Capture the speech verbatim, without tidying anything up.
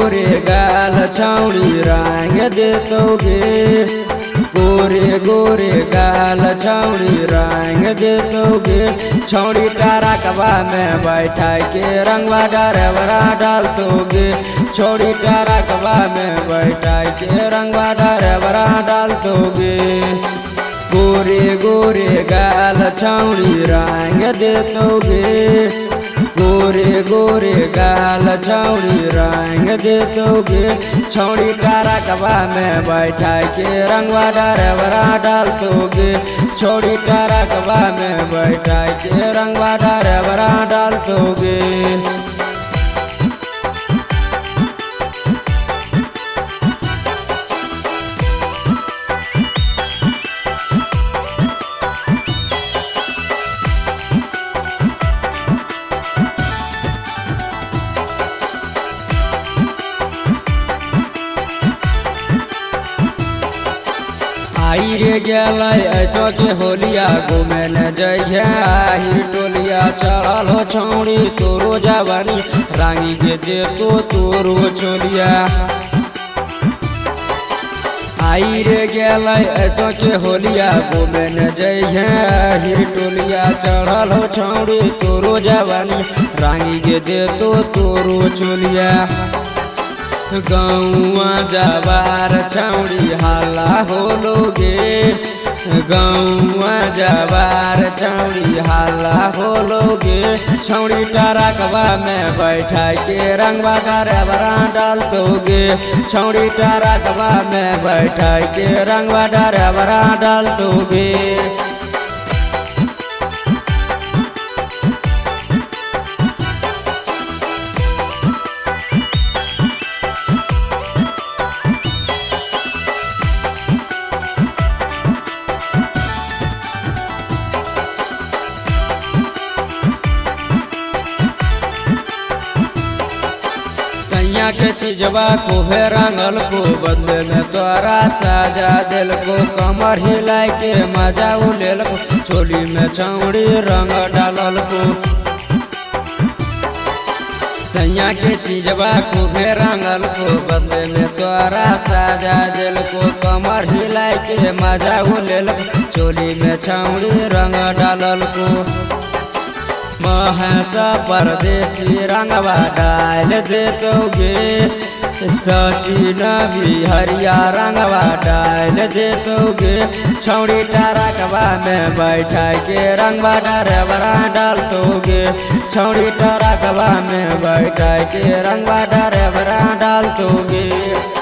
गोरे गाल छौड़ी रंग देतोगे, गोरे गोरे गाल छौड़ी रंग देतोगे। छौड़ी टारा कबा में बैठा के रंगवा डरवरा डालतोगे, छौड़ी टारा कबा में बैठा के रंगवा डरवरा डालतोगे। गोरे गोरे गाल छौड़ी रंग देतोगे, गोरे गोरे गाल छौड़ी रंग देतोगे। छौड़ी टारा कबा में बैठा के रंगवा डरवरा डालतोगे, छौड़ी टारा कबा में बैठा के रंगवा डरवरा डालतोगे। आई रे गेलै ऐसो के होलिया घूमे न जइहे आही टोलिया। चढ़ल हो छौड़ी तोरो जवानी रांगी के दे तो तोरो चोलिया। आई रे गेलै ऐसो के होलिया घूमे न जइहे आही टोलिया। चढ़ल हो छौड़ी तोरो जवानी रांगी के दे तो तोरो चोलिया। गौआ जवार छौड़ी हाला होलोगे, गौआ जवार छौड़ी हाला होलोगे। छौड़ी टारा कबा में बैठा के रंगवा डरवरा डालतोगे, छौड़ी टारा कबा में बैठा के रंगवा डरवरा डालतोगे। के चीजवा को है रंगल को बदले में तोरा साजा दिल को। कमर हिला के मजा उलेल को, चोली में छौड़ी रंग डालल को। सैया के चीजवा को है रंगल को बदले में तोरा साजा दिल को। कमर हिला के मजा उलेल को, चोली में छौड़ी रंग डालल को। महसा परदेसी रंगवा डाल देतोगे, सचिन भी हरिया रंगवा डाल देतोगे। छौड़ी टारा कबा में बैठा के रंगवा डरवरा डालतोगे, छौड़ी टारा कबा में बैठा के रंगवा डरवरा डालतोगे।